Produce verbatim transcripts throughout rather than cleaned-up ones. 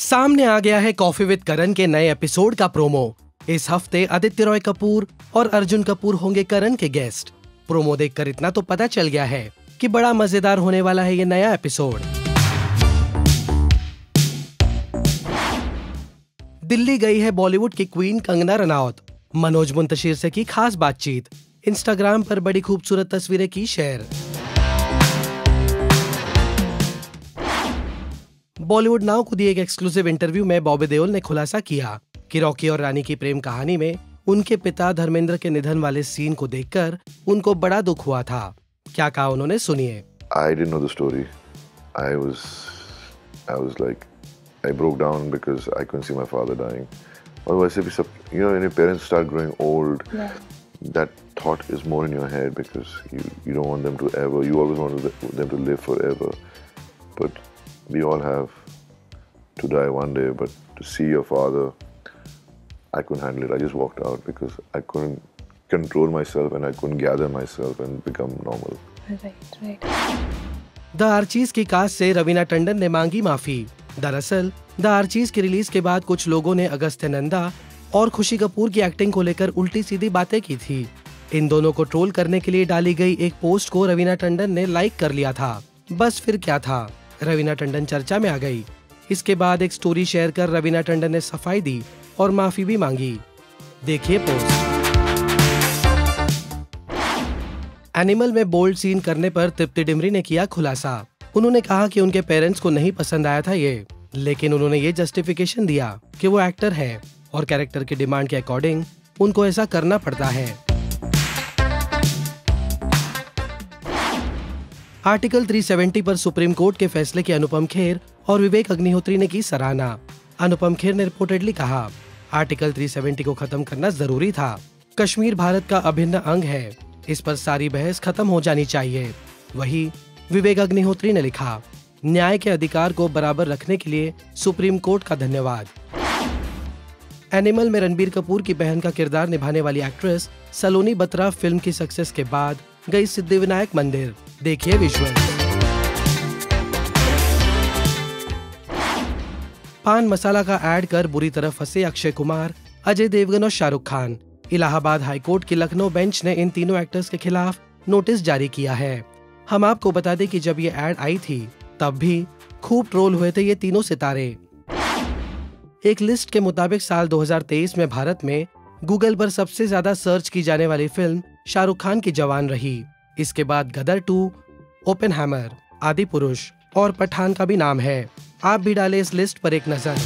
सामने आ गया है कॉफी विद करण के नए एपिसोड का प्रोमो। इस हफ्ते आदित्य रॉय कपूर और अर्जुन कपूर होंगे करण के गेस्ट। प्रोमो देखकर इतना तो पता चल गया है कि बड़ा मजेदार होने वाला है ये नया एपिसोड। दिल्ली गई है बॉलीवुड की क्वीन कंगना रनौत। मनोज मुंतशिर से की खास बातचीत। इंस्टाग्राम पर बड़ी खूबसूरत तस्वीरें की शेयर। बॉलीवुड नाउ को दिए एक एक्सक्लूसिव इंटरव्यू में बॉबी देओल ने खुलासा किया कि रॉकी और रानी की प्रेम कहानी में उनके पिता धर्मेंद्र के निधन वाले सीन को देखकर उनको बड़ा दुख हुआ था। क्या कहा उन्होंने, सुनिए। I didn't know the story. I was, I was like, I broke down because I couldn't see my father dying. और वैसे भी सब, you know, when your parents start growing old, yeah. that thought is more in your head because you, you don't want them to ever, you always want them to live forever. But we all have to die one day, but to see your father, I couldn't handle it. I just walked out because I couldn't control myself and I couldn't gather myself and become normal. Right, right. The Archies की cast से रवीना टंडन ने मांगी माफी। दरअसल the Archies की release के बाद कुछ लोगों ने अगस्त्य नंदा और खुशी कपूर की एक्टिंग को लेकर उल्टी सीधी बातें की थी। इन दोनों को ट्रोल करने के लिए डाली गई एक पोस्ट को रवीना टंडन ने लाइक कर लिया था। बस फिर क्या था, रवीना टंडन चर्चा में आ गई। इसके बाद एक स्टोरी शेयर कर रवीना टंडन ने सफाई दी और माफी भी मांगी। देखिए पोस्ट। एनिमल में बोल्ड सीन करने पर तृप्ति डिमरी ने किया खुलासा। उन्होंने कहा कि उनके पेरेंट्स को नहीं पसंद आया था ये, लेकिन उन्होंने ये जस्टिफिकेशन दिया कि वो एक्टर है और कैरेक्टर की डिमांड के अकॉर्डिंग उनको ऐसा करना पड़ता है। आर्टिकल तीन सौ सत्तर पर सुप्रीम कोर्ट के फैसले की अनुपम खेर और विवेक अग्निहोत्री ने की सराहना। अनुपम खेर ने रिपोर्टेडली कहा, आर्टिकल तीन सौ सत्तर को खत्म करना जरूरी था। कश्मीर भारत का अभिन्न अंग है, इस पर सारी बहस खत्म हो जानी चाहिए। वहीं विवेक अग्निहोत्री ने लिखा, न्याय के अधिकार को बराबर रखने के लिए सुप्रीम कोर्ट का धन्यवाद। एनिमल में रणबीर कपूर की बहन का किरदार निभाने वाली एक्ट्रेस सलोनी बत्रा फिल्म की सक्सेस के बाद गई सिद्धिविनायक मंदिर। देखिए विजुअल। पान मसाला का ऐड कर बुरी तरह फंसे अक्षय कुमार, अजय देवगन और शाहरुख खान। इलाहाबाद हाईकोर्ट की लखनऊ बेंच ने इन तीनों एक्टर्स के खिलाफ नोटिस जारी किया है। हम आपको बता दें कि जब ये ऐड आई थी तब भी खूब ट्रोल हुए थे ये तीनों सितारे। एक लिस्ट के मुताबिक साल दो हज़ार तेईस में भारत में गूगल पर सबसे ज्यादा सर्च की जाने वाली फिल्म शाहरुख खान की जवान रही। इसके बाद गदर टू, ओपेनहाइमर, आदि पुरुष और पठान का भी नाम है। आप भी डालें इस लिस्ट पर एक नजर।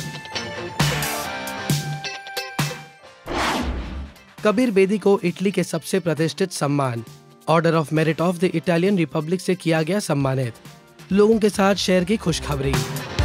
कबीर बेदी को इटली के सबसे प्रतिष्ठित सम्मान order of merit of the Italian republic से किया गया सम्मानित। लोगों के साथ शेयर की खुशखबरी।